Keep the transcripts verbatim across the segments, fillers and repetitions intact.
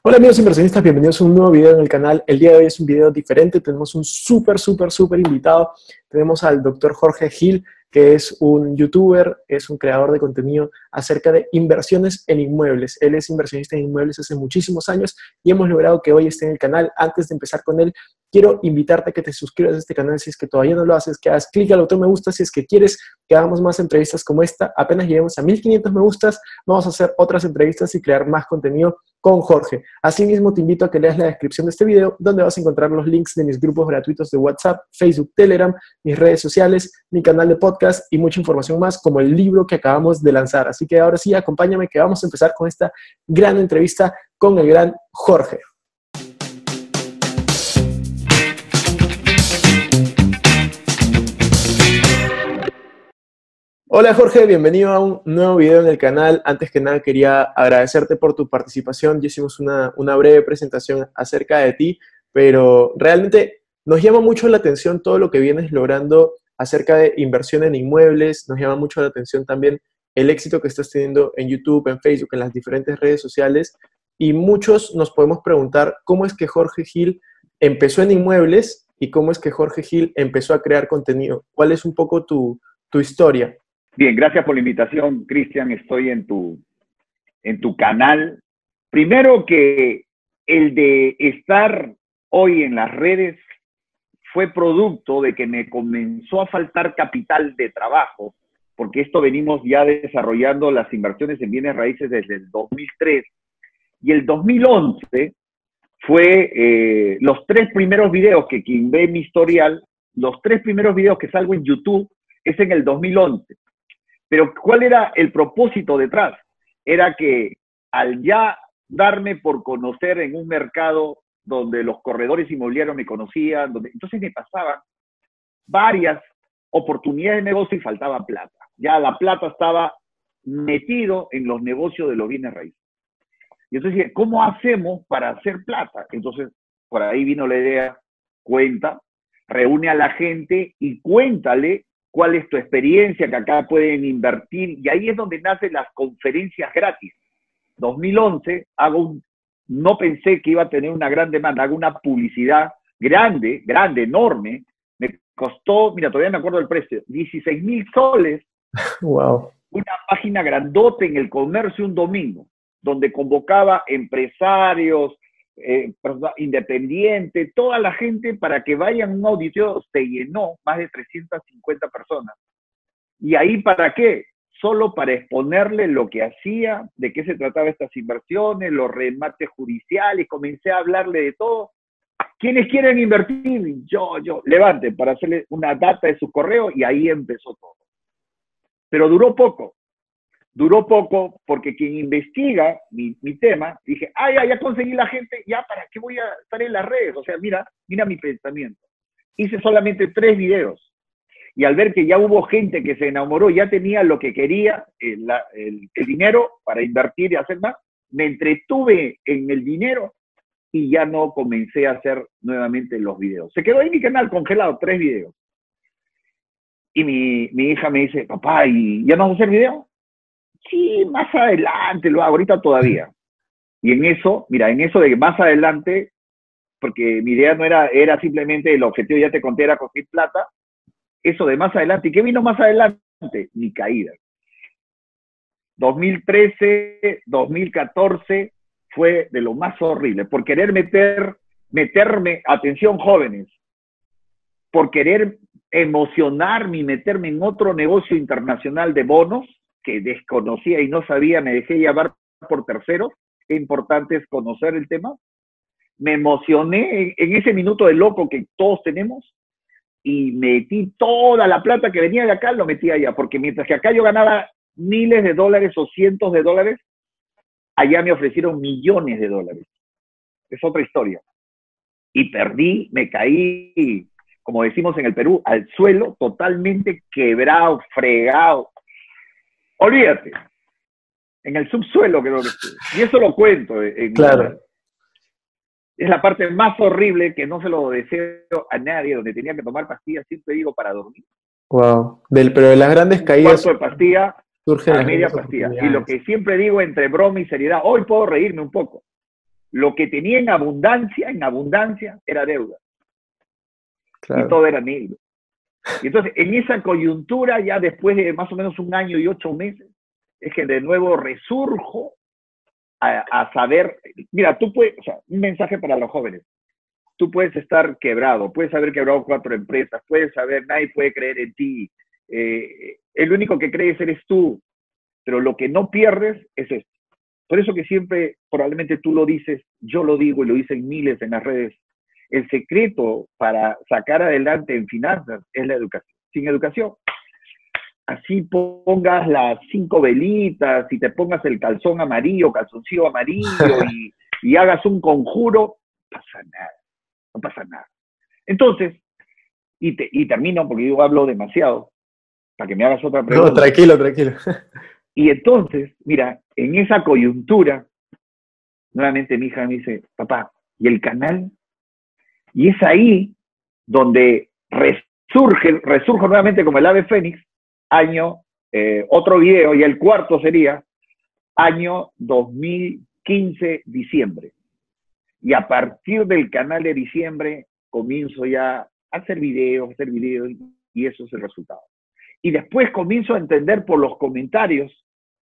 Hola amigos inversionistas, bienvenidos a un nuevo video en el canal. El día de hoy es un video diferente, tenemos un súper, súper, súper invitado. Tenemos al doctor Jorge Gil, que es un youtuber, es un creador de contenido acerca de inversiones en inmuebles. Él es inversionista en inmuebles hace muchísimos años y hemos logrado que hoy esté en el canal. Antes de empezar con él, quiero invitarte a que te suscribas a este canal si es que todavía no lo haces, que hagas clic al botón me gusta si es que quieres que hagamos más entrevistas como esta. Apenas lleguemos a mil quinientos me gustas, vamos a hacer otras entrevistas y crear más contenido con Jorge. Asimismo, te invito a que leas la descripción de este video, donde vas a encontrar los links de mis grupos gratuitos de WhatsApp, Facebook, Telegram, mis redes sociales, mi canal de podcast y mucha información más, como el libro que acabamos de lanzar. Así que ahora sí, acompáñame que vamos a empezar con esta gran entrevista con el gran Jorge. Hola Jorge, bienvenido a un nuevo video en el canal. Antes que nada quería agradecerte por tu participación. Ya hicimos una, una breve presentación acerca de ti, pero realmente nos llama mucho la atención todo lo que vienes logrando acerca de inversión en inmuebles. Nos llama mucho la atención también el éxito que estás teniendo en YouTube, en Facebook, en las diferentes redes sociales. Y muchos nos podemos preguntar cómo es que Jorge Gil empezó en inmuebles y cómo es que Jorge Gil empezó a crear contenido. ¿Cuál es un poco tu, tu historia? Bien, gracias por la invitación, Cristian. Estoy en tu, en tu canal. Primero que el de estar hoy en las redes fue producto de que me comenzó a faltar capital de trabajo, porque esto venimos ya desarrollando las inversiones en bienes raíces desde el dos mil tres. Y el dos mil once fue eh, los tres primeros videos que quien ve mi historial, los tres primeros videos que salgo en YouTube es en el dos mil once. Pero ¿cuál era el propósito detrás? Era que al ya darme por conocer en un mercado donde los corredores inmobiliarios me conocían, donde, entonces me pasaban varias oportunidades de negocio y faltaba plata. Ya la plata estaba metido en los negocios de los bienes raíces. Y entonces dije, ¿cómo hacemos para hacer plata? Entonces, por ahí vino la idea, cuenta, reúne a la gente y cuéntale cuál es tu experiencia, que acá pueden invertir, y ahí es donde nacen las conferencias gratis. dos mil once, hago un, no pensé que iba a tener una gran demanda, hago una publicidad grande, grande, enorme, me costó, mira, todavía me acuerdo del precio, dieciséis mil soles, Wow. Una página grandote en El Comercio un domingo, donde convocaba empresarios, Eh, independiente, toda la gente para que vayan a un auditorio. Se llenó, más de trescientas cincuenta personas. ¿Y ahí para qué? Solo para exponerle lo que hacía, de qué se trataba estas inversiones, los remates judiciales, comencé a hablarle de todo. ¿Quiénes quieren invertir? Yo, yo, levanten para hacerle una data de su correo y ahí empezó todo. Pero duró poco. Duró poco porque quien investiga mi, mi tema, dije, ah, ya, ya conseguí la gente, ya, ¿para qué voy a estar en las redes? O sea, mira, mira mi pensamiento. Hice solamente tres videos. Y al ver que ya hubo gente que se enamoró, ya tenía lo que quería, el, la, el, el dinero para invertir y hacer más, me entretuve en el dinero y ya no comencé a hacer nuevamente los videos. Se quedó ahí mi canal congelado, tres videos. Y mi, mi hija me dice, papá, ¿y ya no vas a hacer video? Sí, más adelante lo hago, ahorita todavía. Y en eso, mira, en eso de que más adelante, porque mi idea no era, era simplemente el objetivo, ya te conté, era conseguir plata, eso de más adelante. ¿Y qué vino más adelante? Mi caída. dos mil trece, dos mil catorce fue de lo más horrible, por querer meter, meterme, atención jóvenes, por querer emocionarme y meterme en otro negocio internacional de bonos, que desconocía y no sabía, me dejé llevar por terceros. Qué importante es conocer el tema. Me emocioné en, en ese minuto de loco que todos tenemos y metí toda la plata que venía de acá, lo metí allá, porque mientras que acá yo ganaba miles de dólares o cientos de dólares, allá me ofrecieron millones de dólares. Es otra historia. Y perdí, me caí, como decimos en el Perú, al suelo, totalmente quebrado, fregado. Olvídate, en el subsuelo creo que estuve. Y eso lo cuento. En Claro. La, es la parte más horrible que no se lo deseo a nadie, donde tenía que tomar pastillas, siempre digo, para dormir. Wow. Del, pero de las grandes Un caídas cuarto de pastilla surgen a las media grandes pastilla. Y oportunidades. lo que siempre digo entre broma y seriedad, hoy puedo reírme un poco. Lo que tenía en abundancia, en abundancia, era deuda. Claro. Y todo era negro. Y entonces, en esa coyuntura, ya después de más o menos un año y ocho meses, es que de nuevo resurjo a, a saber, mira, tú puedes, o sea, un mensaje para los jóvenes, tú puedes estar quebrado, puedes haber quebrado cuatro empresas, puedes saber, nadie puede creer en ti, eh, el único que crees eres tú, pero lo que no pierdes es esto. Por eso que siempre, probablemente tú lo dices, yo lo digo y lo dicen miles en las redes, el secreto para sacar adelante en finanzas es la educación. Sin educación, así pongas las cinco velitas y te pongas el calzón amarillo, calzoncillo amarillo y, y hagas un conjuro, no pasa nada, no pasa nada. Entonces, y, te, y termino porque yo hablo demasiado, para que me hagas otra pregunta. No, tranquilo, tranquilo. Y entonces, mira, en esa coyuntura, nuevamente mi hija me dice, papá, ¿y el canal? Y es ahí donde resurge, resurge nuevamente como el ave fénix, año, eh, otro video, y el cuarto sería, año dos mil quince, diciembre. Y a partir del canal de diciembre, comienzo ya a hacer videos, hacer videos, y eso es el resultado. Y después comienzo a entender por los comentarios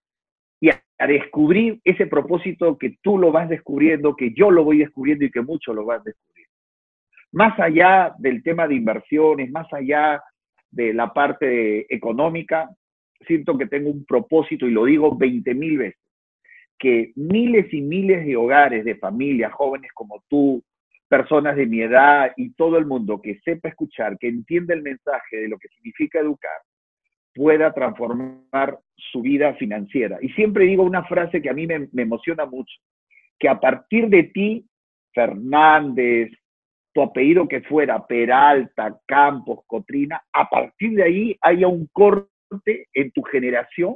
y a, a descubrir ese propósito que tú lo vas descubriendo, que yo lo voy descubriendo y que muchos lo van descubriendo. Más allá del tema de inversiones, más allá de la parte económica, siento que tengo un propósito, y lo digo veinte mil veces, que miles y miles de hogares, de familias, jóvenes como tú, personas de mi edad y todo el mundo que sepa escuchar, que entienda el mensaje de lo que significa educar, pueda transformar su vida financiera. Y siempre digo una frase que a mí me, me emociona mucho, que a partir de ti, Fernández, tu apellido que fuera, Peralta, Campos, Cotrina, a partir de ahí haya un corte en tu generación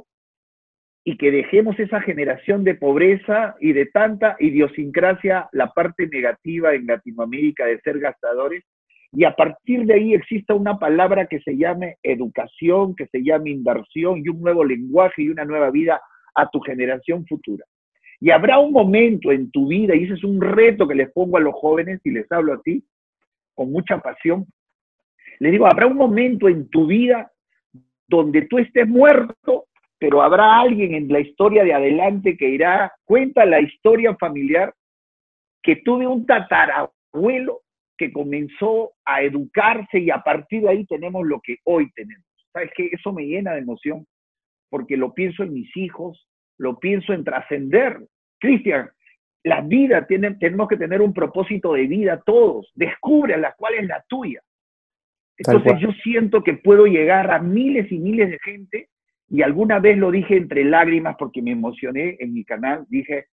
y que dejemos esa generación de pobreza y de tanta idiosincrasia, la parte negativa en Latinoamérica de ser gastadores, y a partir de ahí exista una palabra que se llame educación, que se llame inversión y un nuevo lenguaje y una nueva vida a tu generación futura. Y habrá un momento en tu vida, y ese es un reto que les pongo a los jóvenes y les hablo a ti con mucha pasión. Les digo, habrá un momento en tu vida donde tú estés muerto, pero habrá alguien en la historia de adelante que irá, cuenta la historia familiar, que tuve un tatarabuelo que comenzó a educarse y a partir de ahí tenemos lo que hoy tenemos. ¿Sabes qué? Eso me llena de emoción, porque lo pienso en mis hijos, lo pienso en trascender. Cristian, la vida, tiene, tenemos que tener un propósito de vida todos. Descubre la cual es la tuya. Entonces yo siento que puedo llegar a miles y miles de gente, y alguna vez lo dije entre lágrimas porque me emocioné en mi canal, dije,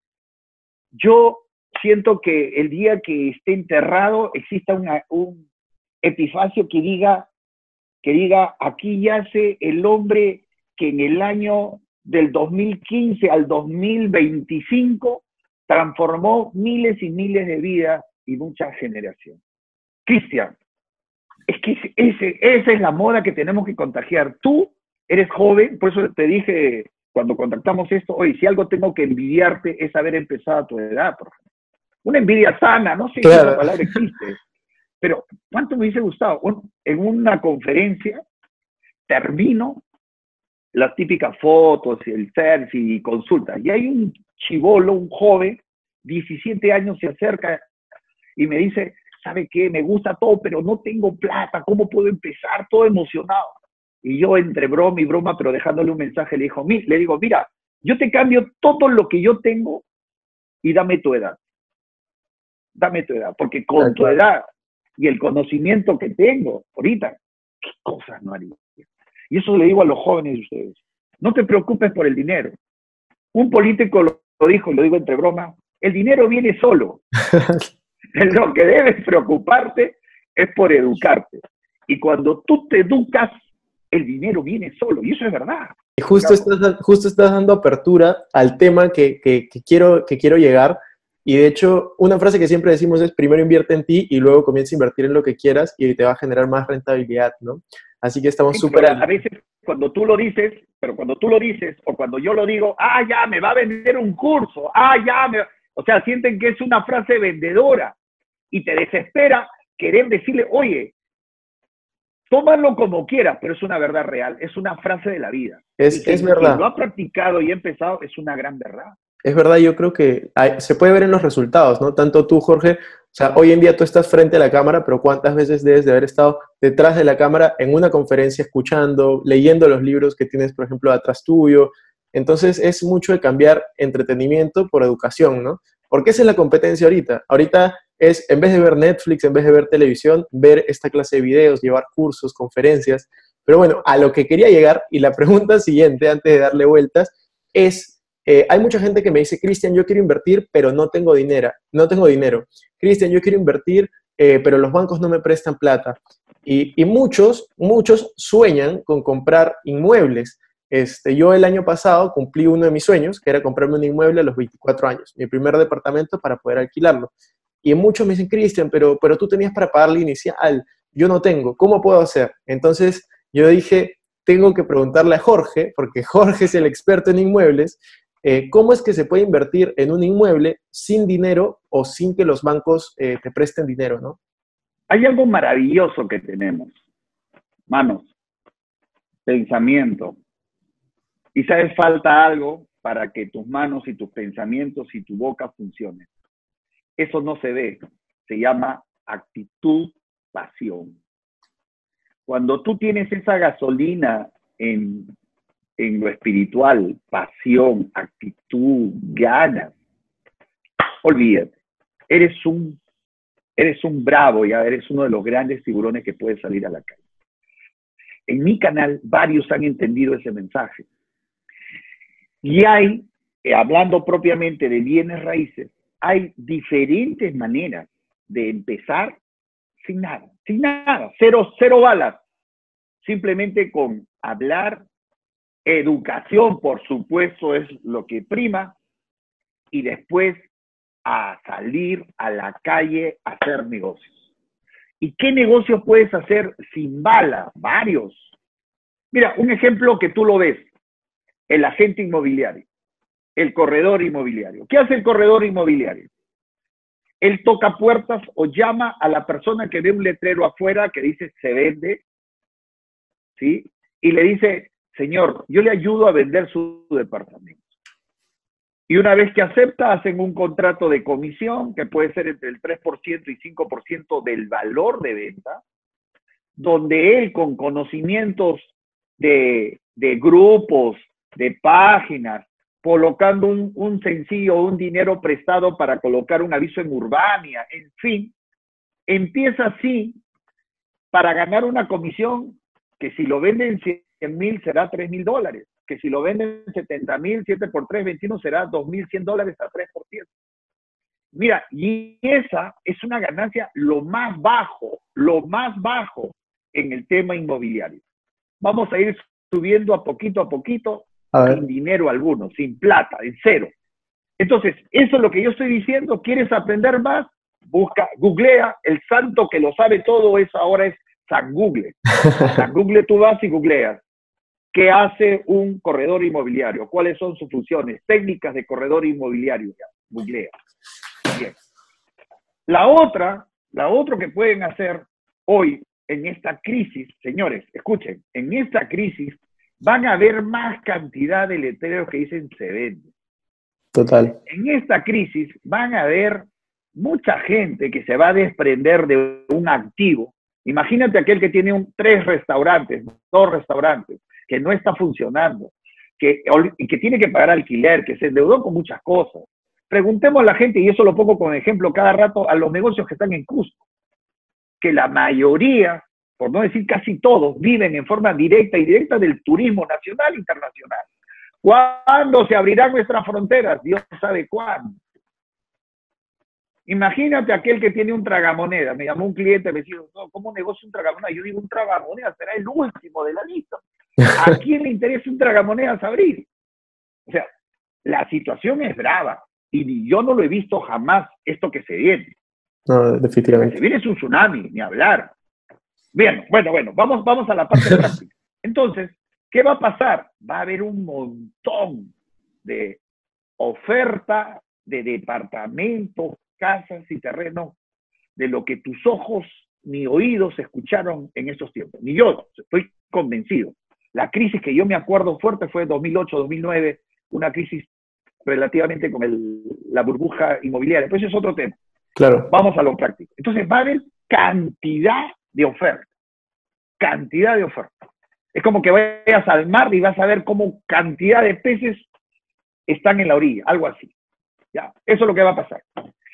yo siento que el día que esté enterrado exista una, un epitafio que diga, que diga, aquí yace el hombre que en el año del dos mil quince al dos mil veinticinco transformó miles y miles de vidas y muchas generaciones. Cristian, es que ese, esa es la moda que tenemos que contagiar. Tú eres joven, por eso te dije cuando contactamos esto, oye, si algo tengo que envidiarte es haber empezado a tu edad, por ejemplo. Una envidia sana, no sé claro. si esa palabra existe, pero ¿cuánto me hubiese gustado? Bueno, en una conferencia termino las típicas fotos, el selfie y consulta, y hay un chibolo, un joven, diecisiete años, se acerca y me dice, ¿sabe qué? Me gusta todo, pero no tengo plata, ¿cómo puedo empezar? Todo emocionado. Y yo entre broma y broma, pero dejándole un mensaje, le, dijo, le digo, mira, yo te cambio todo lo que yo tengo y dame tu edad. Dame tu edad, porque con tu edad y el conocimiento que tengo ahorita, ¿qué cosas no haría? Y eso le digo a los jóvenes de ustedes. No te preocupes por el dinero. Un político lo, lo dijo, lo digo entre broma, el dinero viene solo. Lo que debes preocuparte es por educarte. Y cuando tú te educas, el dinero viene solo. Y eso es verdad. Justo estás, justo estás dando apertura al tema que, que, que, quiero, que quiero llegar. Y de hecho, una frase que siempre decimos es, primero invierte en ti y luego comienza a invertir en lo que quieras y te va a generar más rentabilidad, ¿no? Así que estamos súper... Sí, a veces cuando tú lo dices, pero cuando tú lo dices, o cuando yo lo digo, ah, ya, me va a vender un curso, ah, ya, me... O sea, sienten que es una frase vendedora y te desespera querer decirle, oye, tómalo como quieras, pero es una verdad real, es una frase de la vida. Es, Y quien, es verdad. quien lo ha practicado y ha empezado es una gran verdad. Es verdad, yo creo que hay- se puede ver en los resultados, ¿no? Tanto tú, Jorge, o sea, hoy en día tú estás frente a la cámara, pero ¿cuántas veces debes de haber estado detrás de la cámara en una conferencia escuchando, leyendo los libros que tienes, por ejemplo, atrás tuyo? Entonces es mucho de cambiar entretenimiento por educación, ¿no? Porque esa es la competencia ahorita. Ahorita es, en vez de ver Netflix, en vez de ver televisión, ver esta clase de videos, llevar cursos, conferencias. Pero bueno, a lo que quería llegar, y la pregunta siguiente, antes de darle vueltas, es eh, hay mucha gente que me dice, Cristian, yo quiero invertir, pero no tengo dinero. No tengo dinero. Cristian, yo quiero invertir, eh, pero los bancos no me prestan plata. Y, y muchos, muchos sueñan con comprar inmuebles. Este, yo el año pasado cumplí uno de mis sueños, que era comprarme un inmueble a los veinticuatro años, mi primer departamento para poder alquilarlo. Y muchos me dicen, Cristian, pero, pero tú tenías para pagar la inicial, yo no tengo, ¿cómo puedo hacer? Entonces yo dije, tengo que preguntarle a Jorge, porque Jorge es el experto en inmuebles, eh, ¿cómo es que se puede invertir en un inmueble sin dinero o sin que los bancos eh, te presten dinero, ¿no? Hay algo maravilloso que tenemos. Manos, pensamiento. Y sabes, falta algo para que tus manos y tus pensamientos y tu boca funcionen. Eso no se ve. Se llama actitud, pasión. Cuando tú tienes esa gasolina en, en lo espiritual, pasión, actitud, ganas, olvídate. Eres un, eres un bravo, ya eres uno de los grandes tiburones que puede salir a la calle. En mi canal, varios han entendido ese mensaje. Y hay, eh, hablando propiamente de bienes raíces, hay diferentes maneras de empezar sin nada, sin nada, cero, cero balas. Simplemente con hablar, educación, por supuesto, es lo que prima, y después a salir a la calle a hacer negocios. ¿Y qué negocios puedes hacer sin bala? Varios. Mira, un ejemplo que tú lo ves. El agente inmobiliario, el corredor inmobiliario. ¿Qué hace el corredor inmobiliario? Él toca puertas o llama a la persona que ve un letrero afuera que dice se vende, ¿sí? Y le dice, señor, yo le ayudo a vender su departamento. Y una vez que acepta, hacen un contrato de comisión que puede ser entre el tres por ciento y cinco por ciento del valor de venta, donde él con conocimientos de, de grupos, de páginas, colocando un, un sencillo, un dinero prestado para colocar un aviso en Urbania, en fin, empieza así para ganar una comisión que si lo venden cien mil será tres mil dólares, que si lo venden setenta mil, siete por tres, veintiuno será dos mil cien dólares a tres por ciento. Mira, y esa es una ganancia lo más bajo, lo más bajo en el tema inmobiliario. Vamos a ir subiendo a poquito a poquito, sin dinero alguno, sin plata, en cero. Entonces, eso es lo que yo estoy diciendo. ¿Quieres aprender más? Busca, googlea. El santo que lo sabe todo es ahora es San Google. San Google tú vas y googleas. ¿Qué hace un corredor inmobiliario? ¿Cuáles son sus funciones? Técnicas de corredor inmobiliario. Googlea. Bien. La otra, la otra que pueden hacer hoy en esta crisis, señores, escuchen, en esta crisis van a haber más cantidad de letreros que dicen se vende. Total. En esta crisis van a haber mucha gente que se va a desprender de un activo. Imagínate aquel que tiene un, tres restaurantes, dos restaurantes, que no está funcionando, que, que tiene que pagar alquiler, que se endeudó con muchas cosas. Preguntemos a la gente, y eso lo pongo como ejemplo cada rato, a los negocios que están en Cusco, que la mayoría, por no decir casi todos, viven en forma directa y directa del turismo nacional e internacional. ¿Cuándo se abrirán nuestras fronteras? Dios sabe cuándo. Imagínate aquel que tiene un tragamoneda. Me llamó un cliente, me dijo, no, ¿cómo negocio un tragamoneda? Yo digo, un tragamonedas será el último de la lista. ¿A quién le interesa un tragamonedas abrir? O sea, la situación es brava. Y yo no lo he visto jamás, esto que se viene. No, definitivamente. Se viene es un tsunami, ni hablar. Bien, bueno, bueno, vamos, vamos a la parte práctica. Entonces, ¿qué va a pasar? Va a haber un montón de oferta de departamentos, casas y terrenos de lo que tus ojos ni oídos escucharon en esos tiempos. Ni yo, estoy convencido. La crisis que yo me acuerdo fuerte fue dos mil ocho, dos mil nueve, una crisis relativamente con el, la burbuja inmobiliaria. Pero ese es otro tema. Claro. Vamos a lo práctico. Entonces va a haber cantidad de ofertas. Cantidad de ofertas. Es como que vayas al mar y vas a ver cómo cantidad de peces están en la orilla, algo así. ¿Ya? Eso es lo que va a pasar.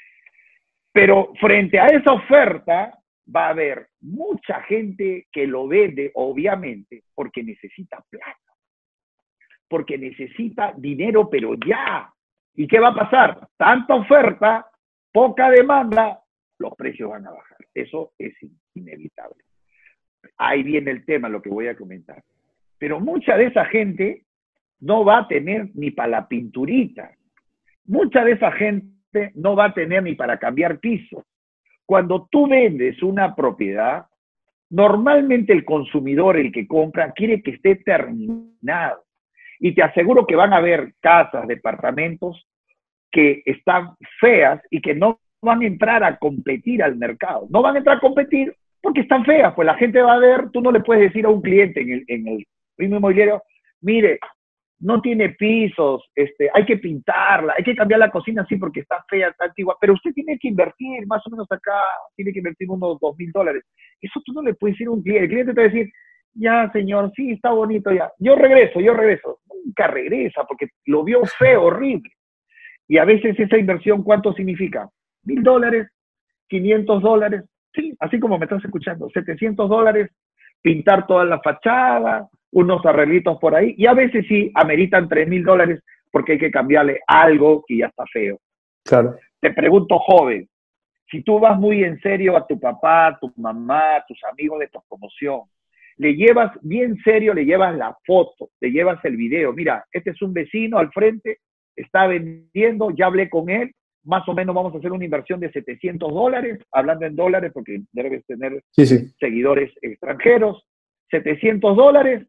Pero frente a esa oferta va a haber mucha gente que lo vende, obviamente, porque necesita plata. Porque necesita dinero, pero ya. ¿Y qué va a pasar? Tanta oferta, poca demanda, los precios van a bajar. Eso es inevitable. Ahí viene el tema, lo que voy a comentar. Pero mucha de esa gente no va a tener ni para la pinturita. Mucha de esa gente no va a tener ni para cambiar piso. Cuando tú vendes una propiedad, normalmente el consumidor, el que compra, quiere que esté terminado. Y te aseguro que van a haber casas, departamentos que están feas y que no van a entrar a competir al mercado. No van a entrar a competir porque están feas. Pues la gente va a ver, tú no le puedes decir a un cliente en el, en el mismo inmobiliario, mire, no tiene pisos, este, hay que pintarla, hay que cambiar la cocina así porque está fea, está antigua, pero usted tiene que invertir más o menos acá, tiene que invertir unos dos mil dólares. Eso tú no le puedes decir a un cliente. El cliente te va a decir, ya señor, sí, está bonito ya. Yo regreso, yo regreso. Nunca regresa porque lo vio feo, horrible. Y a veces esa inversión, ¿cuánto significa? Mil dólares, quinientos dólares, sí, así como me estás escuchando, setecientos dólares, pintar toda la fachada, unos arreglitos por ahí, y a veces sí ameritan tres mil dólares porque hay que cambiarle algo que ya está feo. Claro. Te pregunto, joven, si tú vas muy en serio a tu papá, a tu mamá, a tus amigos de tu promoción, le llevas bien serio, le llevas la foto, le llevas el video, mira, este es un vecino al frente, está vendiendo, ya hablé con él, más o menos vamos a hacer una inversión de setecientos dólares, hablando en dólares porque debes tener sí, sí. seguidores extranjeros, setecientos dólares,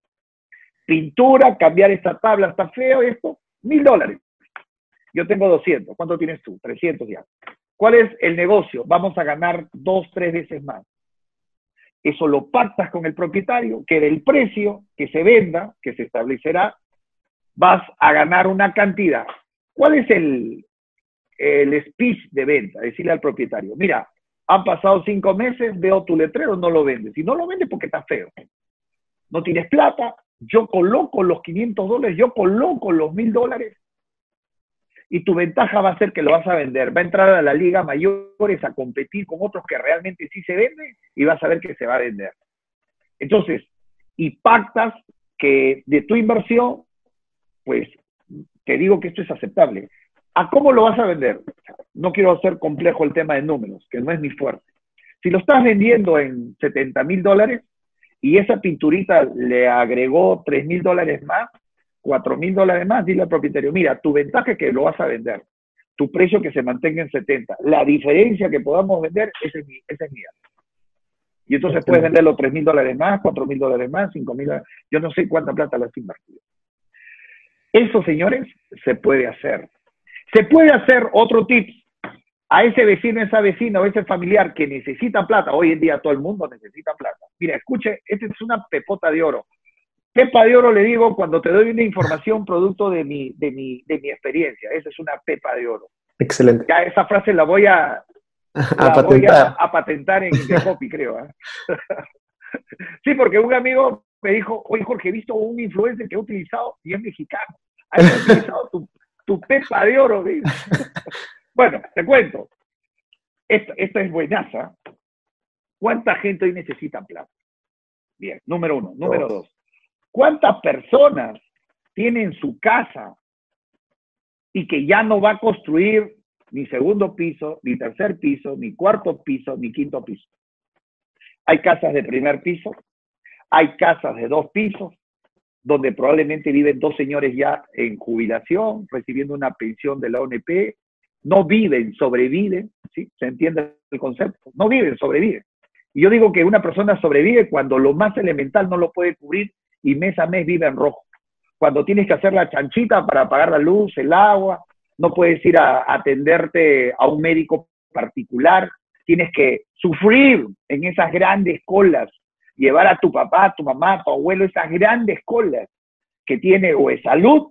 pintura, cambiar esta tabla, está feo esto, mil dólares. Yo tengo doscientos, ¿cuánto tienes tú? trescientos ya. ¿Cuál es el negocio? Vamos a ganar dos, tres veces más. Eso lo pactas con el propietario, que del precio que se venda, que se establecerá, vas a ganar una cantidad. ¿Cuál es el, el speech de venta? Decirle al propietario, mira, han pasado cinco meses, veo tu letrero, no lo vendes. Y no lo vendes porque está feo. No tienes plata, yo coloco los quinientos dólares, yo coloco los mil dólares. Y tu ventaja va a ser que lo vas a vender. Va a entrar a la liga mayores a competir con otros que realmente sí se venden y vas a ver que se va a vender. Entonces, y pactas que de tu inversión, pues te digo que esto es aceptable. ¿A cómo lo vas a vender? No quiero hacer complejo el tema de números, que no es mi fuerte. Si lo estás vendiendo en setenta mil dólares y esa pinturita le agregó tres mil dólares más, cuatro mil dólares más, dile al propietario, mira, tu ventaja es que lo vas a vender, tu precio que se mantenga en setenta, la diferencia que podamos vender, esa es, mi, esa es mía. Y entonces puedes venderlo tres mil dólares más, cuatro mil dólares más, cinco mil dólares, yo no sé cuánta plata le has invertido. Eso, señores, se puede hacer. Se puede hacer otro tip. A ese vecino, esa vecina o ese familiar que necesita plata, hoy en día todo el mundo necesita plata. Mira, escuche, esta es una pepota de oro. Pepa de oro le digo cuando te doy una información producto de mi, de mi, de mi experiencia. Esa es una pepa de oro. Excelente. Ya esa frase la voy a, a, la patentar. Voy a, a patentar en Indecopy, creo. ¿eh? Sí, porque un amigo me dijo, oye Jorge, he visto un influencer que ha utilizado, y es mexicano, ha utilizado tu, tu pepa de oro. Bueno, te cuento. Esta, esta es buenaza. ¿Cuánta gente hoy necesita plata? Bien, número uno. Número dos. ¿Cuántas personas tienen su casa y que ya no va a construir ni segundo piso, ni tercer piso, ni cuarto piso, ni quinto piso? Hay casas de primer piso, hay casas de dos pisos, donde probablemente viven dos señores ya en jubilación, recibiendo una pensión de la O N P, no viven, sobreviven, ¿sí? ¿Se entiende el concepto? No viven, sobreviven. Y yo digo que una persona sobrevive cuando lo más elemental no lo puede cubrir y mes a mes vive en rojo. Cuando tienes que hacer la chanchita para pagar la luz, el agua, no puedes ir a, a atenderte a un médico particular, tienes que sufrir en esas grandes colas, llevar a tu papá, a tu mamá, a tu abuelo, esas grandes colas que tiene o es salud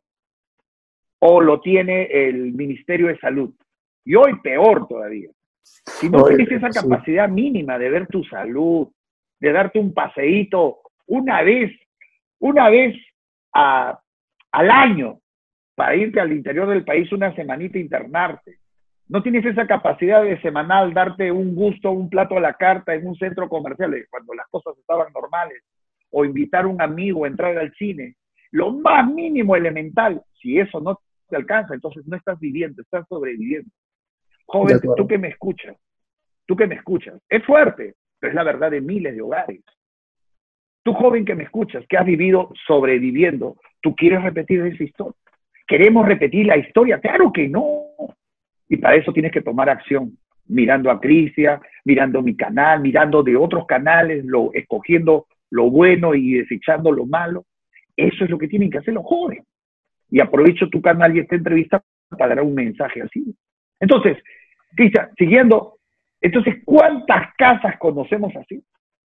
o lo tiene el Ministerio de Salud. Y hoy peor todavía. Si no Oye, tienes esa sí. capacidad mínima de ver tu salud, de darte un paseíto una vez, una vez a, al año, para irte al interior del país una semanita a internarte. No tienes esa capacidad de semanal darte un gusto, un plato a la carta en un centro comercial, cuando las cosas estaban normales, o invitar a un amigo a entrar al cine. Lo más mínimo elemental, si eso no te alcanza, entonces no estás viviendo, estás sobreviviendo. Joven, tú que me escuchas, tú que me escuchas, es fuerte, pero es la verdad de miles de hogares. Tú, joven que me escuchas, que has vivido sobreviviendo, ¿tú quieres repetir esa historia? ¿Queremos repetir la historia? Claro que no. Y para eso tienes que tomar acción, mirando a Crisia, mirando mi canal, mirando de otros canales, lo, escogiendo lo bueno y desechando lo malo. Eso es lo que tienen que hacer los jóvenes. Y aprovecho tu canal y esta entrevista para dar un mensaje así. Entonces, Crisia, siguiendo, entonces, ¿cuántas casas conocemos así?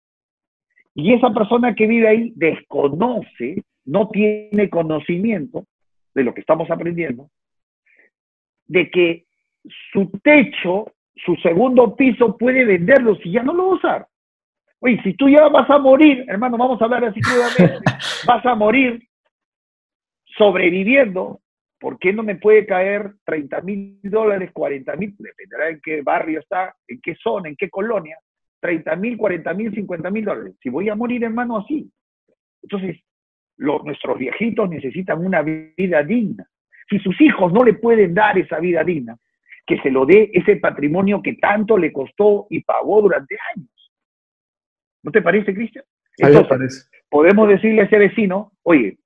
Y esa persona que vive ahí desconoce, no tiene conocimiento de lo que estamos aprendiendo, de que su techo, su segundo piso, puede venderlo si ya no lo va a usar. Oye, si tú ya vas a morir, hermano, vamos a hablar así crudamente, vas a morir sobreviviendo, ¿por qué no me puede caer treinta mil dólares, cuarenta mil? Dependerá en qué barrio está, en qué zona, en qué colonia. treinta mil, cuarenta mil, cincuenta mil dólares. Si voy a morir, hermano, así. Entonces, lo, nuestros viejitos necesitan una vida digna. Si sus hijos no le pueden dar esa vida digna, que se lo dé ese patrimonio que tanto le costó y pagó durante años. ¿No te parece, Cristian? Entonces, parece. podemos decirle a ese vecino, oye,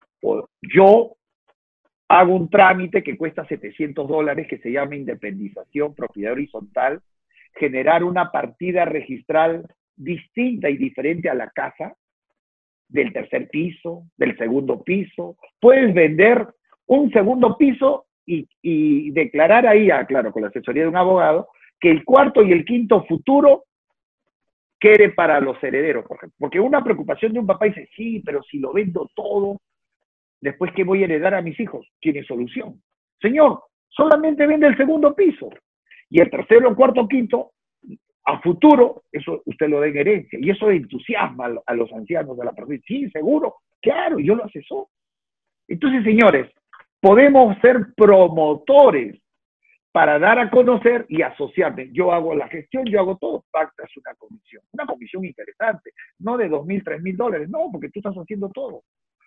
yo hago un trámite que cuesta setecientos dólares, que se llama independización, propiedad horizontal, generar una partida registral distinta y diferente a la casa, del tercer piso, del segundo piso. Puedes vender un segundo piso y, y declarar ahí, ah, claro, con la asesoría de un abogado, que el cuarto y el quinto futuro quede para los herederos, por ejemplo. Porque una preocupación de un papá dice, sí, pero si lo vendo todo, después ¿qué voy a heredar a mis hijos? Tiene solución. Señor, solamente vende el segundo piso. Y el tercero, el cuarto, quinto, a futuro, eso usted lo da en herencia. Y eso entusiasma a los ancianos de la persona. Sí, seguro, claro, yo lo asesoro. Entonces, señores, podemos ser promotores para dar a conocer y asociarme. Yo hago la gestión, yo hago todo, pactas una comisión. Una comisión interesante, no de dos mil, tres mil dólares, no, porque tú estás haciendo todo.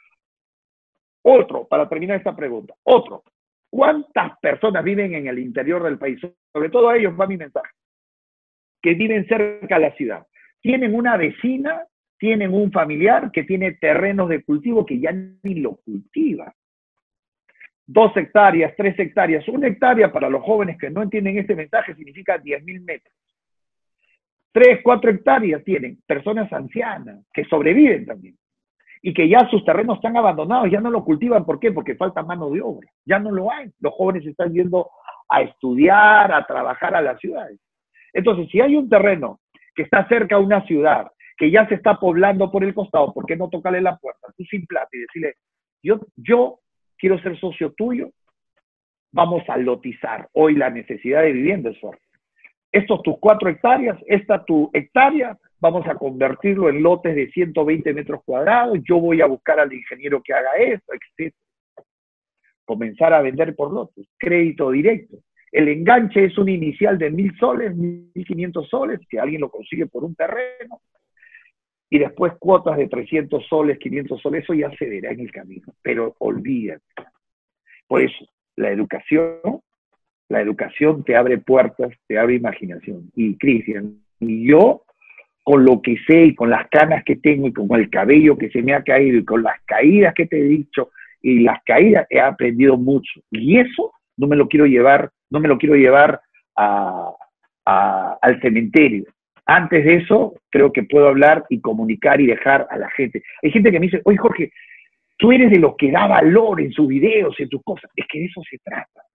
Otro, para terminar esta pregunta, otro. ¿Cuántas personas viven en el interior del país? Sobre todo a ellos va mi mensaje. Que viven cerca de la ciudad. Tienen una vecina, tienen un familiar que tiene terrenos de cultivo que ya ni lo cultiva. Dos hectáreas, tres hectáreas. Una hectárea para los jóvenes que no entienden este mensaje significa diez mil metros. Tres, cuatro hectáreas tienen personas ancianas que sobreviven también. Y que ya sus terrenos están abandonados, ya no lo cultivan. ¿Por qué? Porque falta mano de obra. Ya no lo hay. Los jóvenes están yendo a estudiar, a trabajar a las ciudades. Entonces, si hay un terreno que está cerca a una ciudad, que ya se está poblando por el costado, ¿por qué no tocarle la puerta? Tú sin plata y decirle, yo, yo quiero ser socio tuyo, vamos a lotizar. Hoy la necesidad de vivienda es fuerte. Estos tus cuatro hectáreas, esta tu hectárea, vamos a convertirlo en lotes de ciento veinte metros cuadrados, yo voy a buscar al ingeniero que haga esto, etcétera. Comenzar a vender por lotes, crédito directo. El enganche es un inicial de mil soles, mil quinientos soles, que alguien lo consigue por un terreno, y después cuotas de trescientos soles, quinientos soles, eso ya se verá en el camino, pero olvídate. Por eso, la educación, la educación te abre puertas, te abre imaginación. Y Cristian, y yo, con lo que sé, y con las canas que tengo, y con el cabello que se me ha caído, y con las caídas que te he dicho, y las caídas, he aprendido mucho. Y eso no me lo quiero llevar, no me lo quiero llevar a, a, al cementerio. Antes de eso, creo que puedo hablar y comunicar y dejar a la gente. Hay gente que me dice, oye Jorge, tú eres de los que da valor en sus videos, en tus cosas. Es que de eso se trata.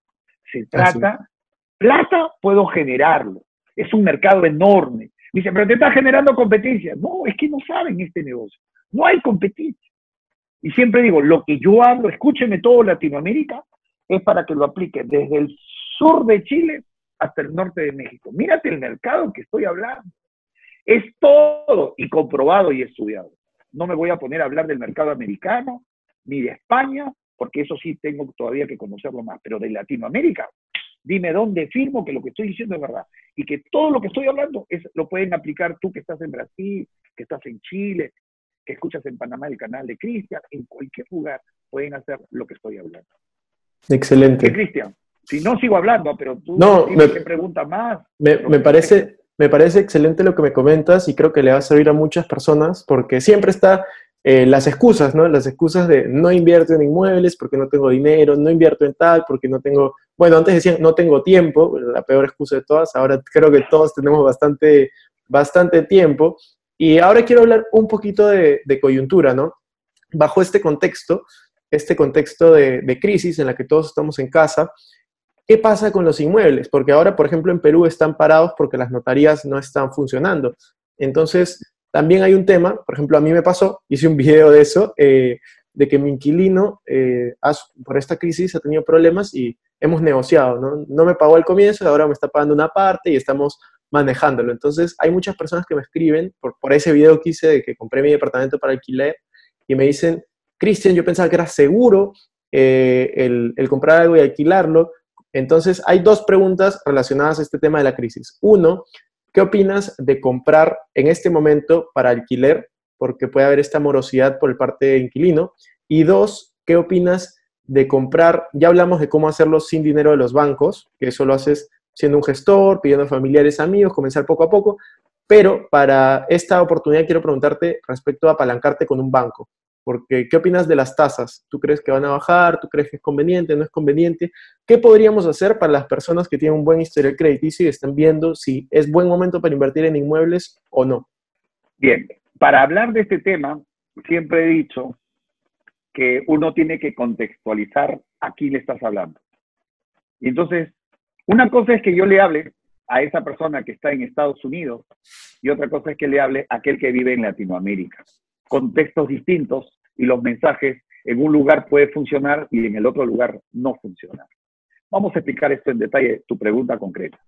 Se Así. trata, plata puedo generarlo. Es un mercado enorme. Dice, pero te está generando competencia. No, es que no saben este negocio. No hay competencia. Y siempre digo, lo que yo hablo, escúcheme todo Latinoamérica, es para que lo aplique desde el sur de Chile hasta el norte de México. Mírate el mercado que estoy hablando. Es todo y comprobado y estudiado. No me voy a poner a hablar del mercado americano, ni de España, porque eso sí tengo todavía que conocerlo más. Pero de Latinoamérica, dime dónde firmo que lo que estoy diciendo es verdad. Y que todo lo que estoy hablando es, lo pueden aplicar tú que estás en Brasil, que estás en Chile, que escuchas en Panamá el canal de Cristian, en cualquier lugar pueden hacer lo que estoy hablando. ¿Qué, Excelente. Cristian? Si no sigo hablando, pero tú No, dime me, qué pregunta más. me, Lo me que tú te quieras. parece, me parece excelente lo que me comentas y creo que le va a servir a muchas personas porque siempre está eh, las excusas, ¿no? Las excusas de no invierto en inmuebles porque no tengo dinero, no invierto en tal porque no tengo, bueno, antes decían no tengo tiempo, la peor excusa de todas, ahora creo que todos tenemos bastante, bastante tiempo. Y ahora quiero hablar un poquito de, de coyuntura, ¿no? Bajo este contexto, este contexto de, de crisis en la que todos estamos en casa, ¿qué pasa con los inmuebles? Porque ahora, por ejemplo, en Perú están parados porque las notarías no están funcionando. Entonces, también hay un tema, por ejemplo, a mí me pasó, hice un video de eso, eh, de que mi inquilino, eh, has- por esta crisis, ha tenido problemas y hemos negociado, ¿no? No me pagó al comienzo y ahora me está pagando una parte y estamos manejándolo. Entonces, hay muchas personas que me escriben por, por ese video que hice de que compré mi departamento para alquiler y me dicen, Cristian, yo pensaba que era seguro eh, el, el comprar algo y alquilarlo. Entonces, hay dos preguntas relacionadas a este tema de la crisis. Uno, ¿qué opinas de comprar en este momento para alquiler? Porque puede haber esta morosidad por el parte de inquilino. Y dos, ¿qué opinas de comprar? Ya hablamos de cómo hacerlo sin dinero de los bancos, que eso lo haces siendo un gestor, pidiendo familiares, amigos, comenzar poco a poco. Pero para esta oportunidad quiero preguntarte respecto a apalancarte con un banco. Porque, ¿qué opinas de las tasas? ¿Tú crees que van a bajar? ¿Tú crees que es conveniente? ¿No es conveniente? ¿Qué podríamos hacer para las personas que tienen un buen historial crediticio y están viendo si es buen momento para invertir en inmuebles o no? Bien, para hablar de este tema, siempre he dicho que uno tiene que contextualizar a quién le estás hablando. Y entonces, una cosa es que yo le hable a esa persona que está en Estados Unidos y otra cosa es que le hable a aquel que vive en Latinoamérica. Contextos distintos y los mensajes en un lugar puede funcionar y en el otro lugar no funcionar. Vamos a explicar esto en detalle, tu pregunta concreta.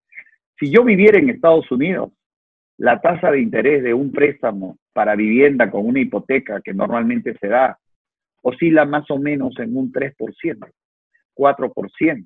Si yo viviera en Estados Unidos, la tasa de interés de un préstamo para vivienda con una hipoteca que normalmente se da oscila más o menos en un tres por ciento, cuatro por ciento.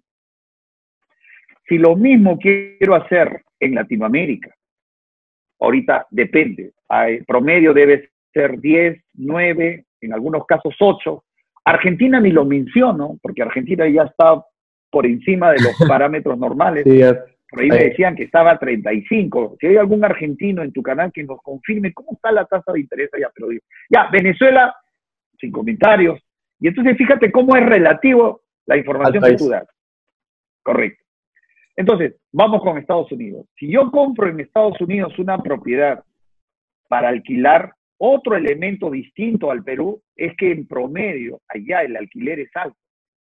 Si lo mismo quiero hacer en Latinoamérica, ahorita depende, el promedio debe ser diez, nueve, en algunos casos ocho. Argentina ni lo menciono, porque Argentina ya está por encima de los parámetros normales. Sí, ya, Por ahí me decían que estaba a treinta y cinco. Si hay algún argentino en tu canal que nos confirme cómo está la tasa de interés allá, pero digo, ya, Venezuela, sin comentarios. Y entonces fíjate cómo es relativo la información que tú das. Correcto. Entonces, vamos con Estados Unidos. Si yo compro en Estados Unidos una propiedad para alquilar, otro elemento distinto al Perú es que en promedio allá el alquiler es alto.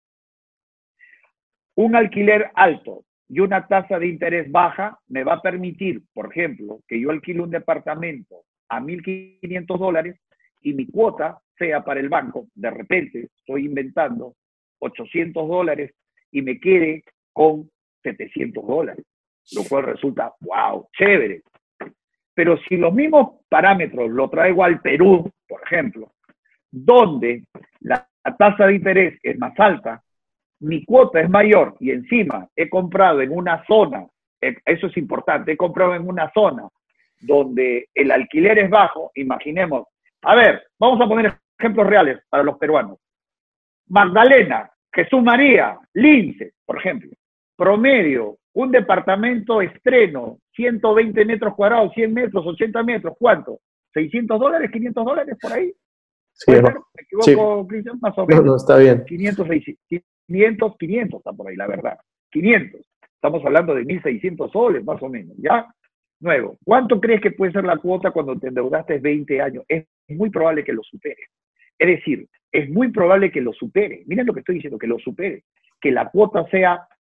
Un alquiler alto y una tasa de interés baja me va a permitir, por ejemplo, que yo alquile un departamento a mil quinientos dólares y mi cuota sea para el banco, de repente estoy inventando ochocientos dólares y me quede con setecientos dólares, lo cual resulta, wow, chévere. Pero si los mismos parámetros lo traigo al Perú, por ejemplo, donde la tasa de interés es más alta, mi cuota es mayor y encima he comprado en una zona, eso es importante, he comprado en una zona donde el alquiler es bajo, imaginemos, a ver, vamos a poner ejemplos reales para los peruanos. Magdalena, Jesús María, Lince, por ejemplo, promedio, un departamento estreno, ciento veinte metros cuadrados, cien metros, ochenta metros, ¿cuánto? ¿seiscientos dólares, quinientos dólares por ahí? Sí, ¿Puede no. ser? ¿Me equivoco, Sí. Cristian? Más o menos. No, no, está bien. quinientos, quinientos, quinientos está por ahí, la verdad. quinientos. Estamos hablando de mil seiscientos soles, más o menos, ¿ya? Nuevo. ¿Cuánto crees que puede ser la cuota cuando te endeudaste veinte años? Es muy probable que lo supere. Es decir, es muy probable que lo supere. Miren lo que estoy diciendo, que lo supere. Que la cuota sea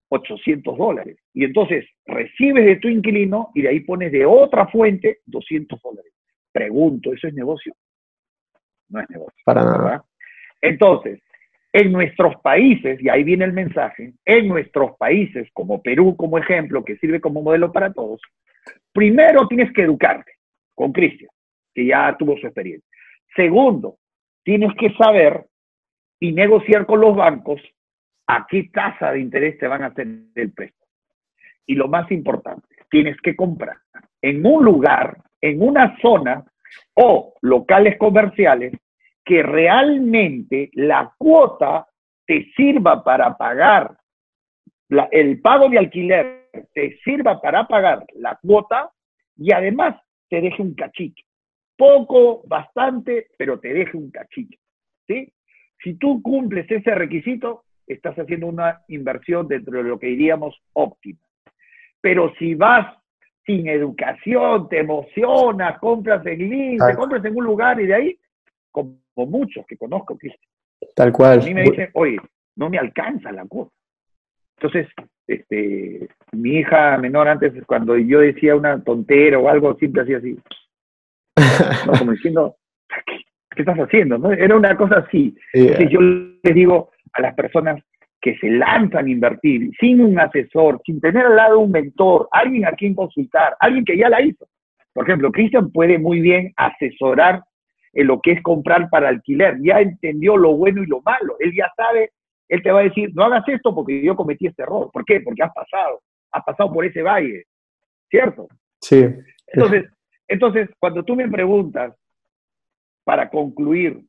ochocientos dólares. Y entonces recibes de tu inquilino y de ahí pones de otra fuente doscientos dólares. Pregunto, ¿eso es negocio? No es negocio. Para nada. ¿Verdad? Entonces, en nuestros países, y ahí viene el mensaje, en nuestros países, como Perú como ejemplo, que sirve como modelo para todos, primero tienes que educarte con Cristian, que ya tuvo su experiencia. Segundo, tienes que saber y negociar con los bancos a qué tasa de interés te van a hacer el préstamo. Y lo más importante, tienes que comprar en un lugar, en una zona o locales comerciales que realmente la cuota te sirva para pagar, la, el pago de alquiler te sirva para pagar la cuota y además te deje un cachito. Poco, bastante, pero te deje un cachito. ¿Sí? Si tú cumples ese requisito, estás haciendo una inversión dentro de lo que diríamos óptima. Pero si vas sin educación, te emocionas, compras en link, te compras en un lugar y de ahí, como muchos que conozco, que tal cual. A mí me dicen, oye, no me alcanza la cuota. Entonces, este, mi hija menor antes, cuando yo decía una tontera o algo, siempre hacía así. ¿No? Como diciendo, ¿qué, qué estás haciendo? ¿No? Era una cosa así. Yeah. Entonces yo les digo a las personas que se lanzan a invertir sin un asesor, sin tener al lado un mentor, alguien a quien consultar, alguien que ya la hizo. Por ejemplo, Cristian puede muy bien asesorar en lo que es comprar para alquiler. Ya entendió lo bueno y lo malo. Él ya sabe, él te va a decir, no hagas esto porque yo cometí este error. ¿Por qué? Porque has pasado, has pasado por ese valle. ¿Cierto? Sí. Entonces, entonces cuando tú me preguntas, para concluir,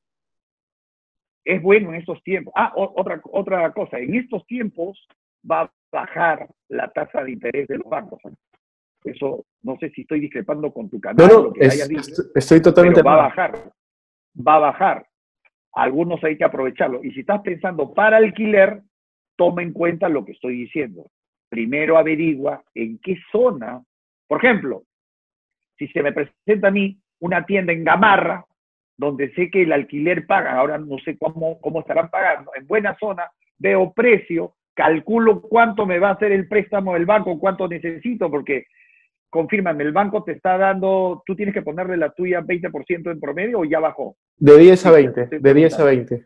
es bueno en estos tiempos. Ah, otra, otra cosa, en estos tiempos va a bajar la tasa de interés de los bancos. Eso, no sé si estoy discrepando con tu canal. No, no, lo que es, hayas dicho, estoy totalmente... pero va a bajar, va a bajar. Algunos hay que aprovecharlo. Y si estás pensando para alquiler, toma en cuenta lo que estoy diciendo. Primero averigua en qué zona. Por ejemplo, si se me presenta a mí una tienda en Gamarra, donde sé que el alquiler pagan, ahora no sé cómo, cómo estarán pagando, en buena zona, veo precio, calculo cuánto me va a hacer el préstamo del banco, cuánto necesito, porque, confírmame, el banco te está dando, tú tienes que ponerle la tuya veinte por ciento en promedio o ya bajó. De diez a veinte, de diez a veinte.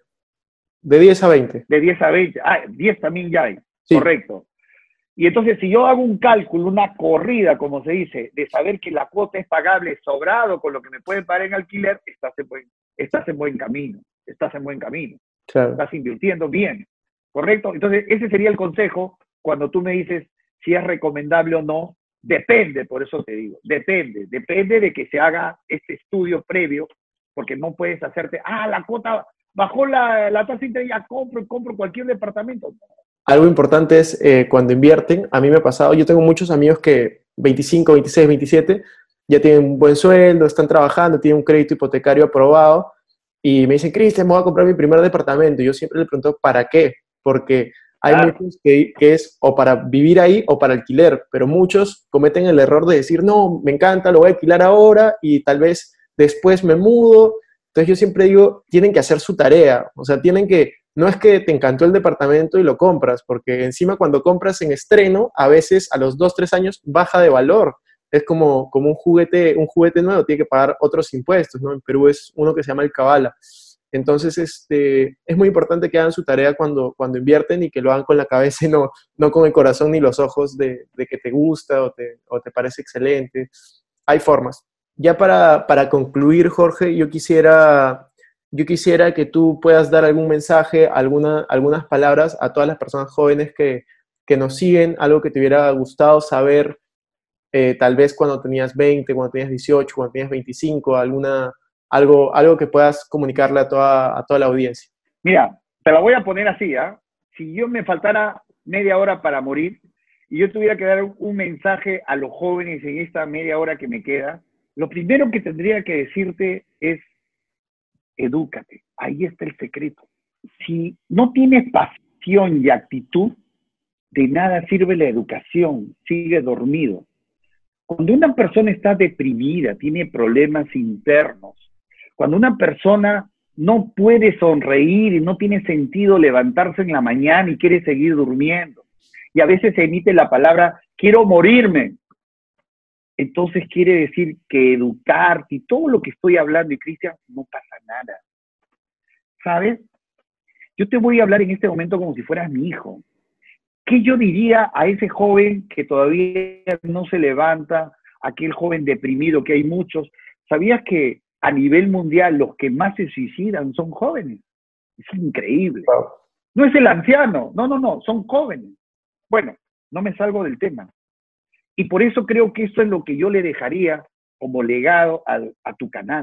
De diez a veinte. De diez a veinte, ah, diez también ya hay, sí. Correcto. Y entonces, si yo hago un cálculo, una corrida, como se dice, de saber que la cuota es pagable sobrado con lo que me pueden pagar en alquiler, estás en buen, estás en buen camino, estás en buen camino. Claro. Estás invirtiendo bien, ¿correcto? Entonces, ese sería el consejo cuando tú me dices si es recomendable o no. Depende, por eso te digo, depende. Depende de que se haga este estudio previo, porque no puedes hacerte, ah, la cuota, bajó la, la tasa de interés, ya compro, compro cualquier departamento. Algo importante es eh, cuando invierten, a mí me ha pasado, yo tengo muchos amigos que veinticinco, veintiséis, veintisiete, ya tienen un buen sueldo, están trabajando, tienen un crédito hipotecario aprobado y me dicen, Cristian, me voy a comprar mi primer departamento. Y yo siempre le pregunto, ¿para qué? Porque hay claro. muchos que, que es o para vivir ahí o para alquiler, pero muchos cometen el error de decir, no, me encanta, lo voy a alquilar ahora y tal vez después me mudo. Entonces yo siempre digo, tienen que hacer su tarea, o sea, tienen que... No es que te encantó el departamento y lo compras, porque encima cuando compras en estreno, a veces a los dos, tres años baja de valor. Es como, como un juguete, un juguete nuevo, tiene que pagar otros impuestos, ¿no? En Perú es uno que se llama el Cabala. Entonces, este, es muy importante que hagan su tarea cuando, cuando invierten y que lo hagan con la cabeza y no, no con el corazón ni los ojos de, de que te gusta o te, o te parece excelente. Hay formas. Ya para, para concluir, Jorge, yo quisiera... Yo quisiera que tú puedas dar algún mensaje, alguna, algunas palabras a todas las personas jóvenes que, que nos siguen, algo que te hubiera gustado saber, eh, tal vez cuando tenías veinte, cuando tenías dieciocho, cuando tenías veinticinco, alguna, algo, algo que puedas comunicarle a toda, a toda la audiencia. Mira, te la voy a poner así, ¿ah? ¿eh? Si yo me faltara media hora para morir y yo tuviera que dar un mensaje a los jóvenes en esta media hora que me queda, lo primero que tendría que decirte es: edúcate, ahí está el secreto. Si no tienes pasión y actitud, de nada sirve la educación, sigue dormido. Cuando una persona está deprimida, tiene problemas internos, cuando una persona no puede sonreír y no tiene sentido levantarse en la mañana y quiere seguir durmiendo, y a veces se emite la palabra quiero morirme. Entonces quiere decir que educarte y todo lo que estoy hablando, y Cristian, no pasa nada. ¿Sabes? Yo te voy a hablar en este momento como si fueras mi hijo. ¿Qué yo diría a ese joven que todavía no se levanta, aquel joven deprimido, que hay muchos? ¿Sabías que a nivel mundial los que más se suicidan son jóvenes? Es increíble. Wow. No es el anciano, no, no, no, son jóvenes. Bueno, no me salgo del tema. Y por eso creo que eso es lo que yo le dejaría como legado a, a tu canal.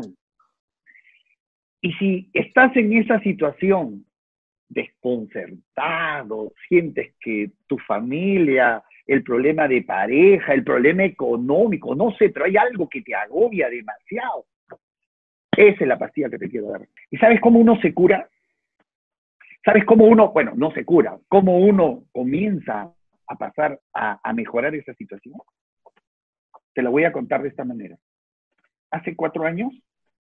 Y si estás en esa situación, desconcertado, sientes que tu familia, el problema de pareja, el problema económico, no sé, pero hay algo que te agobia demasiado. Esa es la pastilla que te quiero dar. ¿Y sabes cómo uno se cura? ¿Sabes cómo uno, bueno, no se cura, cómo uno comienza a pasar a, a mejorar esa situación? Te la voy a contar de esta manera. Hace cuatro años,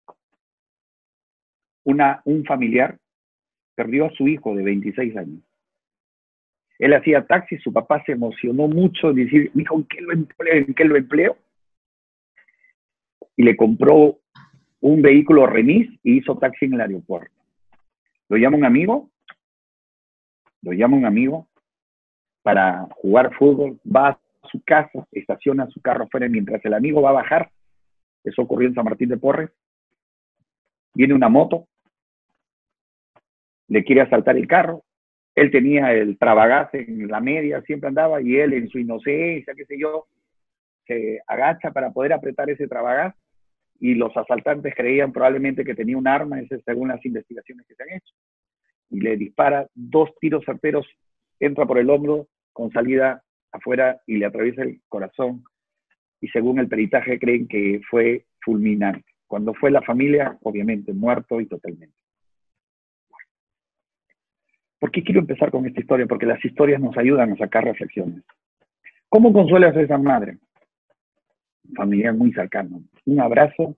una, un familiar perdió a su hijo de veintiséis años. Él hacía taxi, su papá se emocionó mucho de decir, hijo, ¿en qué lo empleo? ¿En qué lo empleo? Y le compró un vehículo remis y hizo taxi en el aeropuerto. Lo llama un amigo, lo llama un amigo para jugar fútbol, va a su casa, estaciona su carro afuera mientras el amigo va a bajar. Eso ocurrió en San Martín de Porres. Viene una moto, le quiere asaltar el carro. Él tenía el trabagás en la media, siempre andaba, y él en su inocencia, qué sé yo, se agacha para poder apretar ese trabagás, y los asaltantes creían probablemente que tenía un arma, ese según las investigaciones que se han hecho, y le dispara dos tiros certeros, entra por el hombro, con salida afuera, y le atraviesa el corazón, y según el peritaje creen que fue fulminante. Cuando fue la familia, obviamente, muerto y totalmente. ¿Por qué quiero empezar con esta historia? Porque las historias nos ayudan a sacar reflexiones. ¿Cómo consuelas a esa madre? Familiar muy cercano. Un abrazo,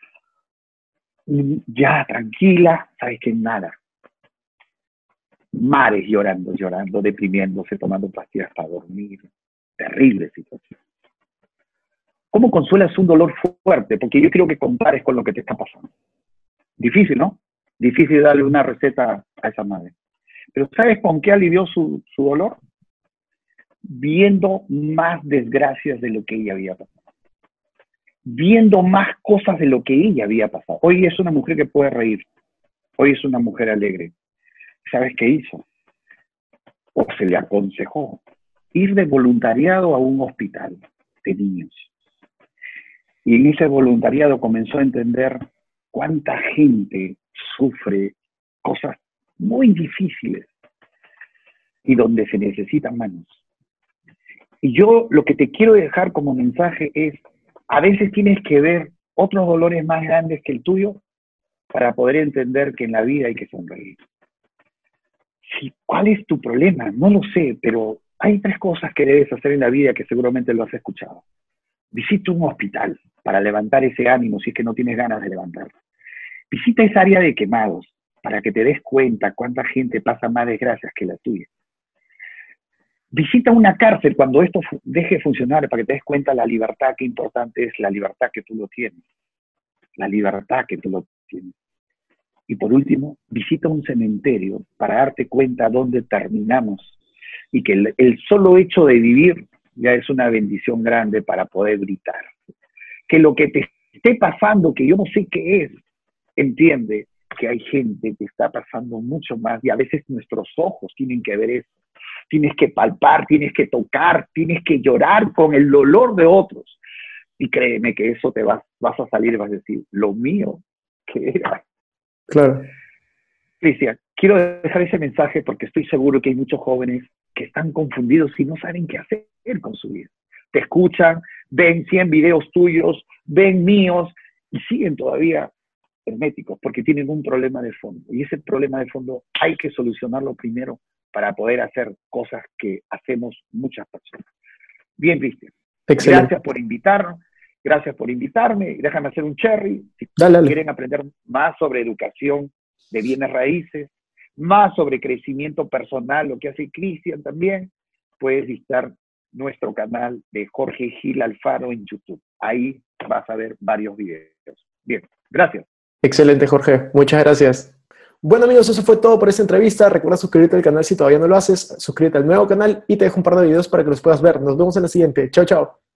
ya, tranquila, sabes que nada. Mares llorando, llorando, deprimiéndose, tomando pastillas para dormir. Terrible situación. ¿Cómo consuelas un dolor fuerte? Porque yo quiero que compares con lo que te está pasando. Difícil, ¿no? Difícil darle una receta a esa madre. Pero ¿sabes con qué alivió su, su dolor? Viendo más desgracias de lo que ella había pasado. Viendo más cosas de lo que ella había pasado. Hoy es una mujer que puede reír. Hoy es una mujer alegre. ¿Sabes qué hizo? O se le aconsejó ir de voluntariado a un hospital de niños. Y en ese voluntariado comenzó a entender cuánta gente sufre cosas muy difíciles y donde se necesitan manos. Y yo lo que te quiero dejar como mensaje es, a veces tienes que ver otros dolores más grandes que el tuyo para poder entender que en la vida hay que sonreír. Sí, ¿cuál es tu problema? No lo sé, pero hay tres cosas que debes hacer en la vida que seguramente lo has escuchado. Visita un hospital para levantar ese ánimo si es que no tienes ganas de levantarlo. Visita esa área de quemados para que te des cuenta cuánta gente pasa más desgracias que la tuya. Visita una cárcel cuando esto deje de funcionar para que te des cuenta la libertad, qué importante es la libertad que tú lo tienes. La libertad que tú lo tienes. Y por último, visita un cementerio para darte cuenta dónde terminamos y que el, el solo hecho de vivir ya es una bendición grande para poder gritar. Que lo que te esté pasando, que yo no sé qué es, entiende que hay gente que está pasando mucho más y a veces nuestros ojos tienen que ver eso. Tienes que palpar, tienes que tocar, tienes que llorar con el dolor de otros. Y créeme que eso te vas, vas a salir y vas a decir, lo mío, ¿qué era? Claro. Cristian, quiero dejar ese mensaje porque estoy seguro que hay muchos jóvenes que están confundidos y no saben qué hacer con su vida. Te escuchan, ven cien videos tuyos, ven míos y siguen todavía herméticos porque tienen un problema de fondo. Y ese problema de fondo hay que solucionarlo primero para poder hacer cosas que hacemos muchas personas. Bien, Cristian. Excelente. Gracias por invitarnos. Gracias por invitarme. Déjame hacer un cherry. Si dale, dale. quieren aprender más sobre educación de bienes raíces, más sobre crecimiento personal, lo que hace Cristian también, puedes visitar nuestro canal de Jorge Gil Alfaro en YouTube. Ahí vas a ver varios videos. Bien, gracias. Excelente, Jorge. Muchas gracias. Bueno, amigos, eso fue todo por esta entrevista. Recuerda suscribirte al canal si todavía no lo haces. Suscríbete al nuevo canal y te dejo un par de videos para que los puedas ver. Nos vemos en la siguiente. Chao, chao.